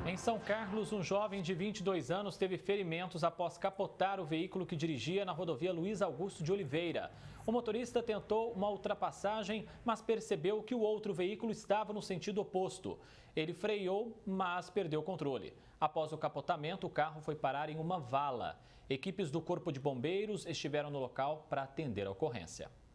Em São Carlos, um jovem de 22 anos teve ferimentos após capotar o veículo que dirigia na rodovia Luiz Augusto de Oliveira. O motorista tentou uma ultrapassagem, mas percebeu que o outro veículo estava no sentido oposto. Ele freou, mas perdeu o controle. Após o capotamento, o carro foi parar em uma vala. Equipes do Corpo de Bombeiros estiveram no local para atender a ocorrência.